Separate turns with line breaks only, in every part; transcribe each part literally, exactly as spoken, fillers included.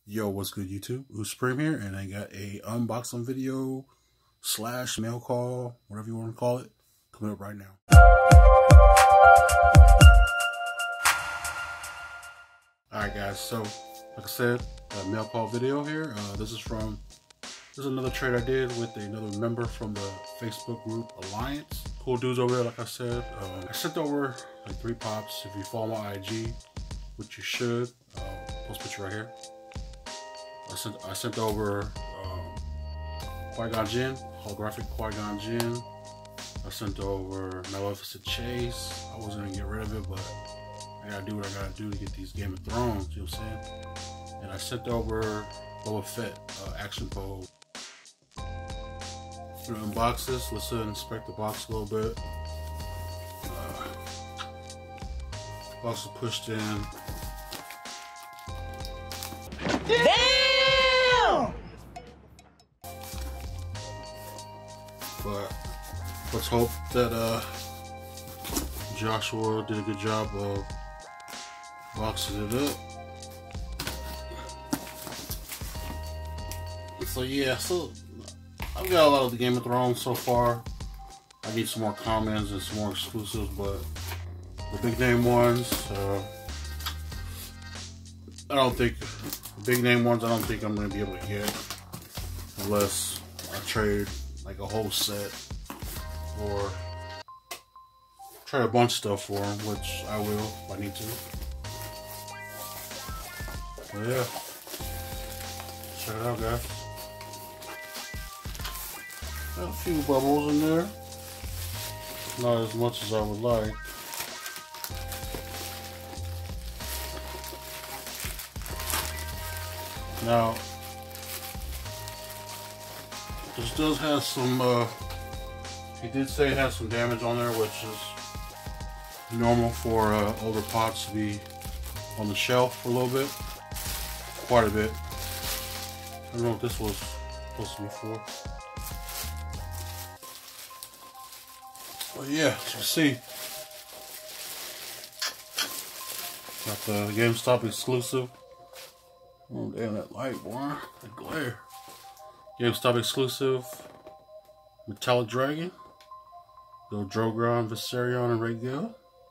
Yo, what's good YouTube? Supreme here, and I got a unboxing video slash mail call, whatever you want to call it, coming up right now. Alright guys, so like I said, a mail call video here. Uh, this is from, this is another trade I did with another member from the Facebook group Alliance. Cool dudes over there, like I said. Um, I sent over like three pops. If you follow my I G, which you should, uh, post picture right here. I sent I sent over um, Qui-Gon Jinn, holographic Qui-Gon Jinn. I sent over Maleficent Chase. I wasn't gonna get rid of it, but I gotta do what I gotta do to get these Game of Thrones. You know what I'm saying? And I sent over Boba Fett uh, action pose. I'm gonna unbox this. Let's uh, inspect the box a little bit. Uh, box is pushed in.
Damn!
But let's hope that uh, Joshua did a good job of boxing it up. So yeah, so I've got a lot of the Game of Thrones so far. I need some more comments and some more exclusives, but the big name ones, uh, I don't think, the big name ones I don't think I'm going to be able to get unless I trade like a whole set or trade a bunch of stuff for them, which I will if I need to. But yeah, check it out guys. Got a few bubbles in there. Not as much as I would like. Now, this does have some, uh, he did say it has some damage on there, which is normal for uh, older pots to be on the shelf for a little bit. Quite a bit. I don't know what this was supposed to be for. But yeah, as you see, got the GameStop exclusive. Oh damn, that light, boy, that glare. GameStop exclusive Metallic Dragon. Go Drogon, Viserion, and Rhaegal.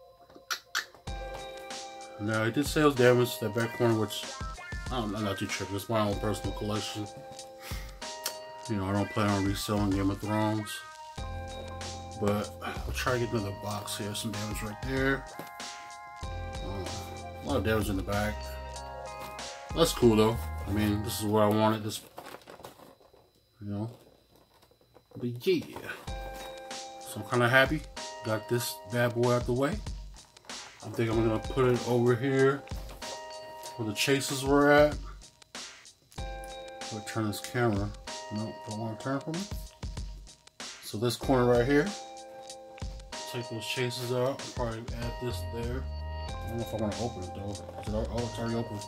Now, he did say it was damaged to that back corner, which I'm not too tripping. It's my own personal collection. You know, I don't plan on reselling Game of Thrones. But I'll try to get another box here. Some damage right there. Uh, a lot of damage in the back. That's cool though. I mean, this is what I wanted. This, you know. But yeah. So I'm kind of happy. Got this bad boy out the way. I think I'm gonna put it over here where the chases were at. I'll turn this camera. Nope, don't want to turn from it. So this corner right here. Take those chases out. I'll probably add this there. I don't know if I want to open it though. Is it, oh, it's already open.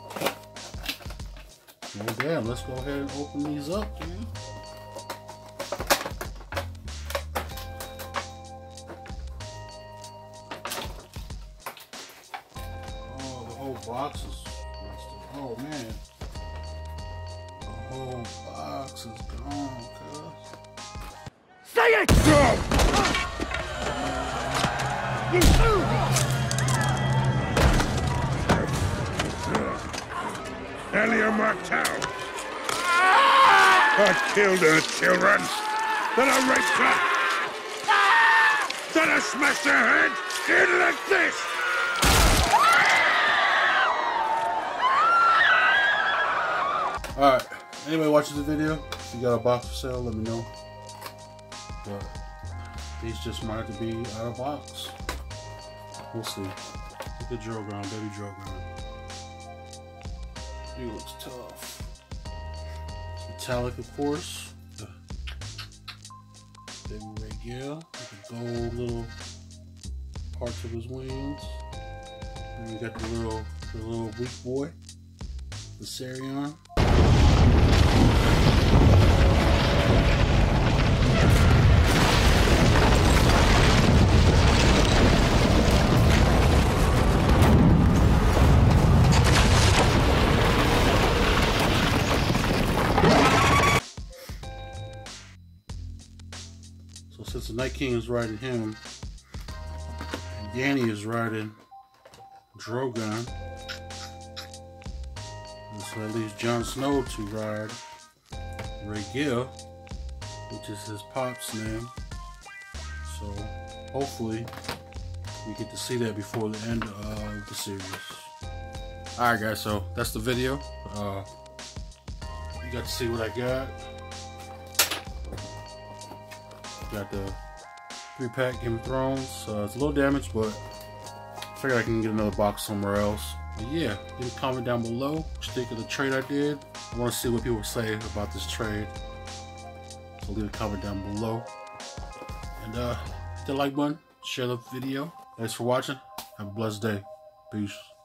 Well, damn, let's go ahead and open these up, dude. Oh, the whole box is rusted. Oh, man. The whole box is gone, cuz.
Say it!
Elia Martell. I killed her children. Then I raped her. Then I smashed her head in like this.
Alright, anybody watching the video, if you got a box for sale, let me know. But these just might have to be out of box. We'll see. Look at Drogon, baby Drogon. He looks tough. Metallic, of course. Baby Rhaegal, with the gold little parts of his wings. And we got the little, the little weak boy, Viserion. so Night King is riding him. And Danny is riding Drogon. And so that leaves Jon Snow to ride Rhaegal, which is his pop's name. So hopefully we get to see that before the end of the series. Alright guys, so that's the video. Uh, you got to see what I got. Got the three pack Game of Thrones. Uh, it's a little damaged, but I figured I can get another box somewhere else. But yeah, leave a comment down below what you think of the trade I did. I want to see what people say about this trade. So leave a comment down below. And uh, hit the like button, share the video. Thanks for watching. Have a blessed day. Peace.